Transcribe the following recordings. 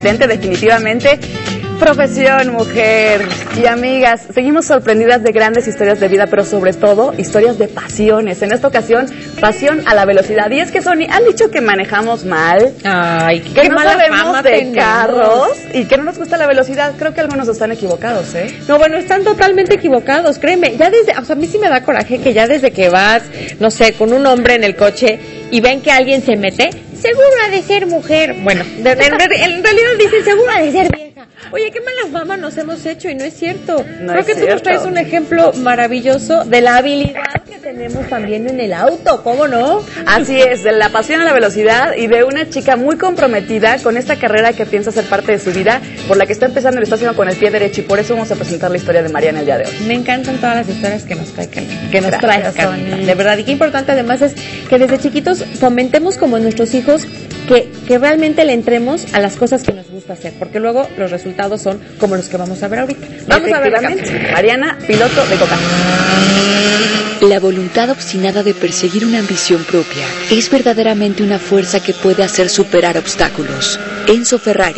Definitivamente, profesión, mujer. Y amigas, seguimos sorprendidas de grandes historias de vida, pero sobre todo historias de pasiones. En esta ocasión, pasión a la velocidad. Y es que, Sony, han dicho que manejamos mal. Ay, que no sabemos de carros y que no nos gusta la velocidad. Creo que algunos están equivocados, ¿eh? No, bueno, están totalmente equivocados, créeme. Ya desde, o sea, a mí sí me da coraje que ya desde que vas, no sé, con un hombre en el coche y ven que alguien se mete, seguro ha de ser mujer. Bueno, en realidad dicen seguro ha de ser vieja. Oye, qué malas mamas nos hemos hecho y no es cierto. Creo que tú nos traes un ejemplo maravilloso de la habilidad que tenemos también en el auto, ¿cómo no? Así es, de la pasión a la velocidad y de una chica muy comprometida con esta carrera que piensa ser parte de su vida, por la que está empezando y lo está haciendo con el pie derecho, y por eso vamos a presentar la historia de Mariana el día de hoy. Me encantan todas las historias que nos trae Carlita, de verdad. Y qué importante además es que desde chiquitos fomentemos como nuestros hijos que realmente le entremos a las cosas que nos gusta hacer, porque luego los resultados son como los que vamos a ver ahorita. Vamos a ver, Mariana, piloto de Coca. La voluntad obstinada de perseguir una ambición propia es verdaderamente una fuerza que puede hacer superar obstáculos. Enzo Ferrari.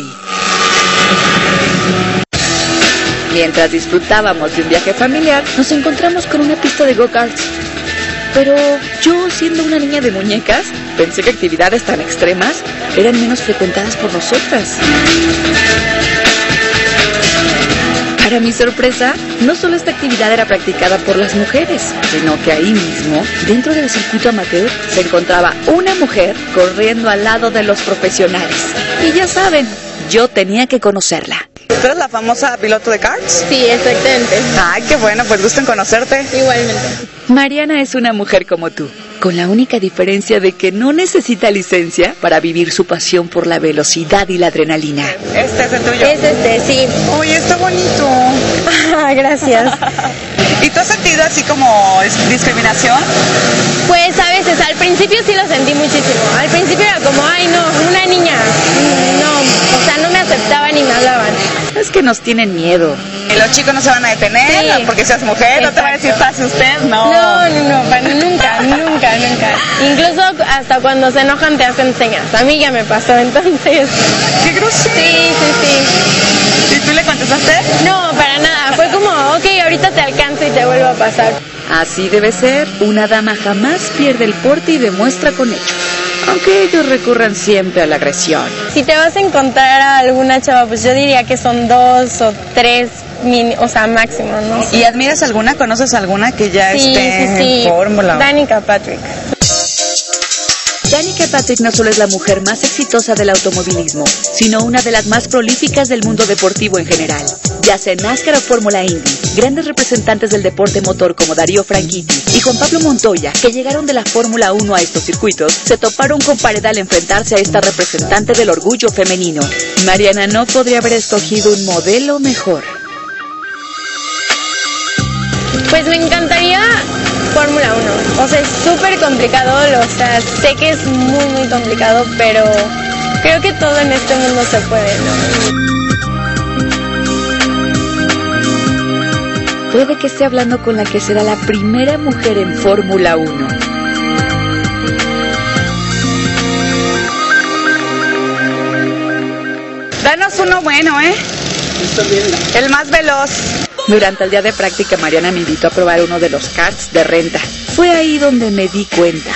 Mientras disfrutábamos de un viaje familiar, nos encontramos con una pista de go-karts. Pero yo, siendo una niña de muñecas, pensé que actividades tan extremas eran menos frecuentadas por nosotras. Para mi sorpresa, no solo esta actividad era practicada por las mujeres, sino que ahí mismo, dentro del circuito amateur, se encontraba una mujer corriendo al lado de los profesionales. Y ya saben, yo tenía que conocerla. ¿Tú eres la famosa piloto de karts? Sí, exactamente. Ay, qué bueno, pues gusto en conocerte. Igualmente. Mariana es una mujer como tú, con la única diferencia de que no necesita licencia para vivir su pasión por la velocidad y la adrenalina. Este es el tuyo. Es sí. Oye, está bonito. Gracias. ¿Y tú has sentido así como discriminación? Pues a veces, al principio sí lo sentí muchísimo. Al principio era como, ay no, una niña. No, o sea, no me aceptaban ni me hablaban. Es que nos tienen miedo. ¿Y los chicos no se van a detener? Sí. Porque seas mujer, no te van a decir, pase usted, no. Nunca. Incluso hasta cuando se enojan te hacen señas. A mí ya me pasó, entonces. ¡Qué grosero! Sí. ¿Y tú le contestaste? No, para nada. Fue como, ok, ahorita te alcanzo y te vuelvo a pasar. Así debe ser. Una dama jamás pierde el porte y demuestra con hechos. Aunque ellos recurran siempre a la agresión. Si te vas a encontrar a alguna chava, pues yo diría que son 2 o 3 o sea, máximo, ¿no? ¿Y admiras alguna? ¿Conoces alguna que ya esté en Fórmula? Danica Patrick. Danica Patrick no solo es la mujer más exitosa del automovilismo, sino una de las más prolíficas del mundo deportivo en general. Ya sea en NASCAR o Fórmula Indy, grandes representantes del deporte motor como Darío Franchitti y Juan Pablo Montoya, que llegaron de la Fórmula 1 a estos circuitos, se toparon con pared al enfrentarse a esta representante del orgullo femenino. Mariana no podría haber escogido un modelo mejor. Pues me encantaría Fórmula 1, o sea, es súper complicado, o sea, sé que es muy complicado, pero creo que todo en este mundo se puede, ¿no? Puede que esté hablando con la que será la primera mujer en Fórmula 1. Danos uno bueno, ¿eh? El más veloz. Durante el día de práctica, Mariana me invitó a probar uno de los karts de renta. Fue ahí donde me di cuenta.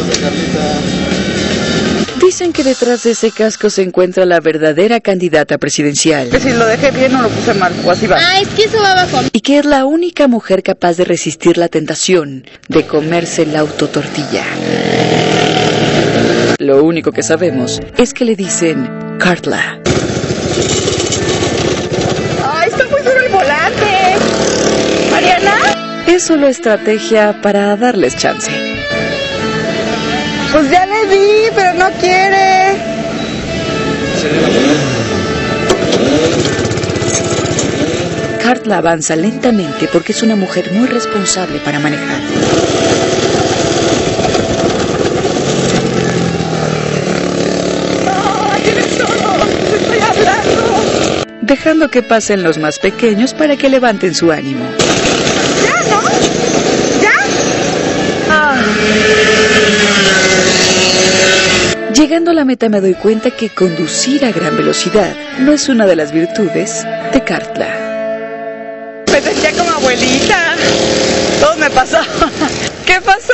Dicen que detrás de ese casco se encuentra la verdadera candidata presidencial. Que si lo dejé bien o lo puse mal, o así va. Ah, es que eso va abajo. Y que es la única mujer capaz de resistir la tentación de comerse la autotortilla. Lo único que sabemos es que le dicen Cartla. ¡Volante! ¿Mariana? Es solo estrategia para darles chance. Pues ya le di, pero no quiere. Cartla avanza lentamente porque es una mujer muy responsable para manejar. Dejando que pasen los más pequeños para que levanten su ánimo. ¿Ya, no? ¿Ya? Llegando llegando a la meta me doy cuenta que conducir a gran velocidad no es una de las virtudes de Cartla. Me sentía como abuelita. Todo me pasó. ¿Qué pasó?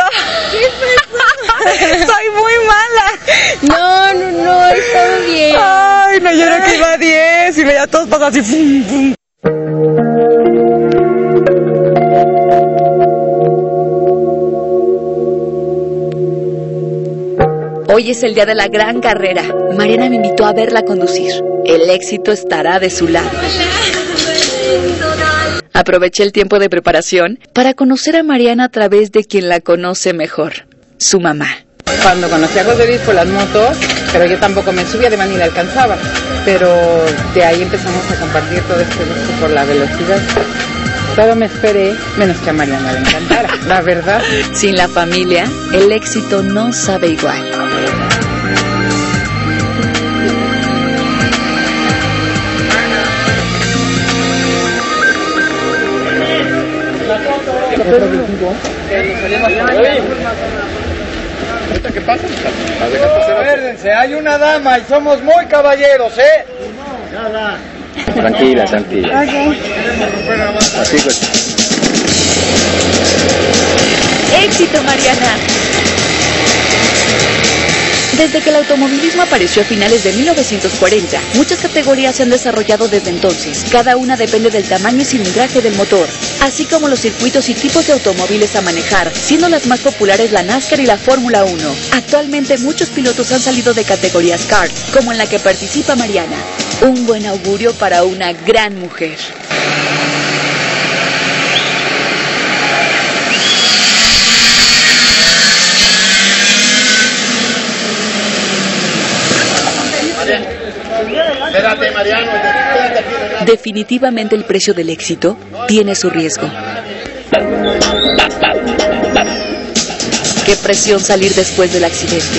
Soy muy mala. No, está bien. Ay, no, yo creo que iba a 10 y veía todos pasar así. Fum, fum. Hoy es el día de la gran carrera. Mariana me invitó a verla conducir. El éxito estará de su lado. Aproveché el tiempo de preparación para conocer a Mariana a través de quien la conoce mejor, su mamá. Cuando conocí a José Luis por las motos, pero yo tampoco me subía, además ni le alcanzaba. Pero de ahí empezamos a compartir todo este gusto por la velocidad. Todo me esperé, menos que a Mariana le encantara, la verdad. Sin la familia, el éxito no sabe igual. Acuérdense, hay una dama y somos muy caballeros, ¿eh? Tranquila. Okay. Así pues. ¡Éxito, Mariana! Desde que el automovilismo apareció a finales de 1940, muchas categorías se han desarrollado desde entonces. Cada una depende del tamaño y cilindraje del motor, así como los circuitos y tipos de automóviles a manejar, siendo las más populares la NASCAR y la Fórmula 1. Actualmente muchos pilotos han salido de categorías kart, como en la que participa Mariana. Un buen augurio para una gran mujer. Espérate, Mariano. Definitivamente el precio del éxito tiene su riesgo. Qué presión salir después del accidente.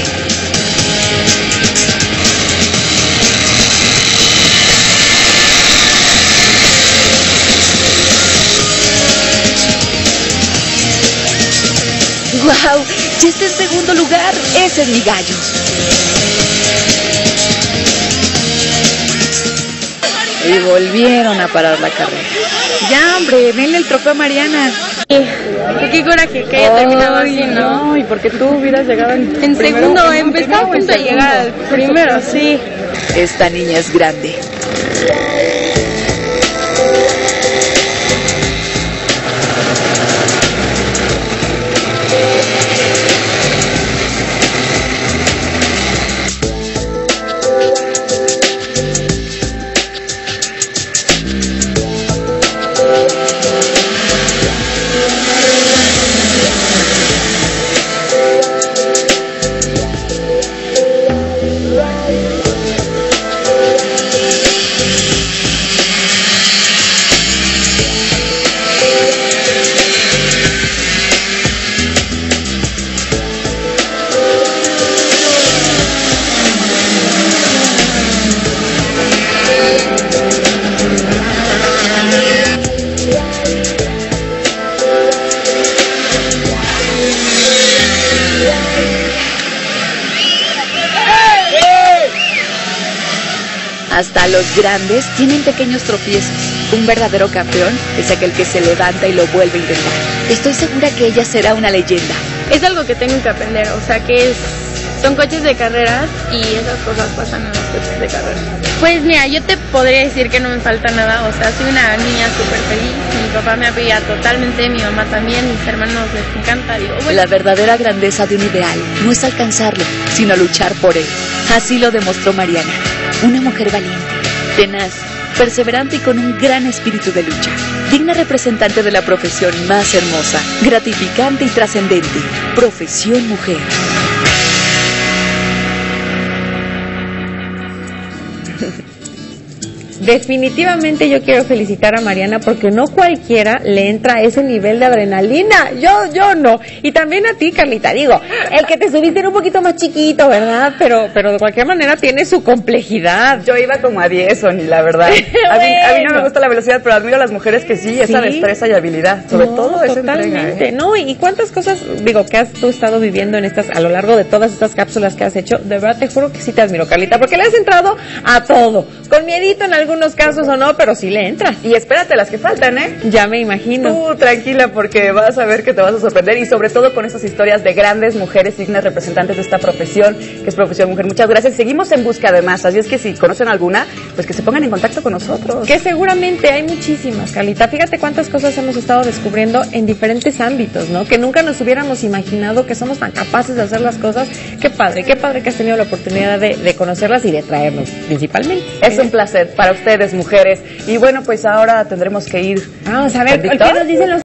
¡Wow! ¡Ya está en segundo lugar! ¡Ese es mi gallo! Y volvieron a parar la carrera. Ya, hombre, denle el trofeo a Mariana. Qué coraje que haya terminado así, ¿no? No, y porque tú hubieras llegado En segundo, estaba a punto de llegar al primero, sí. Esta niña es grande. Hasta los grandes tienen pequeños tropiezos. Un verdadero campeón es aquel que se levanta y lo vuelve a intentar. Estoy segura que ella será una leyenda. Es algo que tengo que aprender, o sea que son coches de carreras y esas cosas pasan en los coches de carreras. Pues mira, yo te podría decir que no me falta nada, o sea, soy una niña súper feliz, mi papá me apoya totalmente, mi mamá también, mis hermanos les encanta, digo, bueno. La verdadera grandeza de un ideal no es alcanzarlo, sino luchar por él. Así lo demostró Mariana, una mujer valiente, tenaz, perseverante y con un gran espíritu de lucha. Digna representante de la profesión más hermosa, gratificante y trascendente, profesión mujer. definitivamente yo quiero felicitar a Mariana porque no cualquiera le entra a ese nivel de adrenalina. Yo no. Y también a ti, Carlita. Digo, el que te subiste era un poquito más chiquito, ¿verdad? Pero de cualquier manera tiene su complejidad. Yo iba como a 10, Sony, la verdad. A mí no me gusta la velocidad, pero admiro a las mujeres que sí, esa destreza y habilidad. Sobre todo esa totalmente. entrega, ¿eh? No, y cuántas cosas, digo, que has tú estado viviendo en a lo largo de todas estas cápsulas que has hecho. De verdad te juro que sí te admiro, Carlita, porque le has entrado a todo. Con miedito en algunos casos o no, pero sí le entras. Y espérate las que faltan, ¿eh? Ya me imagino. Tú tranquila porque vas a ver que te vas a sorprender y sobre todo con esas historias de grandes mujeres dignas representantes de esta profesión, que es Profesión Mujer. Muchas gracias. Seguimos en busca de más, así es que si conocen alguna, pues que se pongan en contacto con nosotros. Que seguramente hay muchísimas, Carlita. Fíjate cuántas cosas hemos estado descubriendo en diferentes ámbitos, ¿no? Que nunca nos hubiéramos imaginado que somos tan capaces de hacer las cosas. Qué padre que has tenido la oportunidad de conocerlas y de traernos, principalmente. Es un placer para ustedes, mujeres. Y bueno, pues ahora tendremos que ir. Vamos a ver, ¿qué nos dicen los